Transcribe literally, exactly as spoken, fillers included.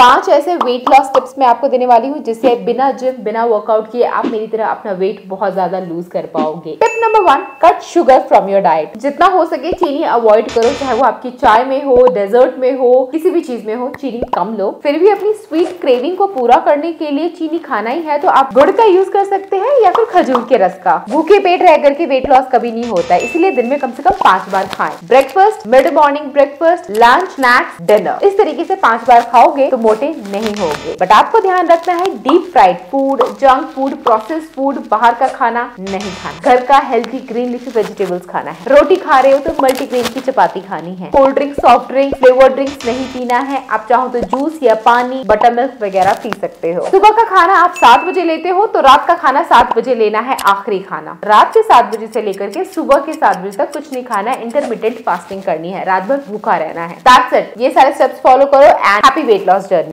पांच ऐसे weight loss tips मैं आपको देने वाली हूँ जिससे बिना जिम बिना वर्कआउट किए आप मेरी तरह अपना वेट बहुत ज्यादा लूज कर पाओगे। Tip number one, cut sugar from your diet. जितना हो सके चीनी अवॉइड करो, चाहे वो आपकी चाय में हो, डेजर्ट में हो, किसी भी चीज में हो, चीनी कम लो। फिर भी अपनी स्वीट क्रेविंग को पूरा करने के लिए चीनी खाना ही है तो आप गुड़ का यूज कर सकते हैं या फिर खजूर के रस का। भूखे पेट रह करके वेट लॉस कभी नहीं होता है, इसलिए दिन में कम से कम पांच बार खाएं। Breakfast, mid morning breakfast, lunch, snacks, dinner, इस तरीके से पांच बार खाओगे तो मोटे नहीं होगे। बट आपको ध्यान रखना है deep fried food, junk food, processed food, बाहर का खाना नहीं खाना। घर का हेल्थी ग्रीन लीफी वेजिटेबल्स खाना है। रोटी खा रहे हो तो मल्टीग्रेन की चपाती खानी है। Cold drink, soft drink, flavoured drinks नहीं पीना है। आप चाहो तो जूस या पानी, बटर मिल्क वगैरह पी सकते हो। सुबह का खाना आप सात बजे लेते हो तो रात का खाना सात बजे लेना है, आखिरी खाना। रात के सात बजे से लेकर के सुबह के सात बजे तक कुछ नहीं खाना है, इंटरमिटेंट फास्टिंग करनी है, रात भर भूखा रहना है। That's it. ये सारे स्टेप्स फॉलो करो and happy weight loss journey.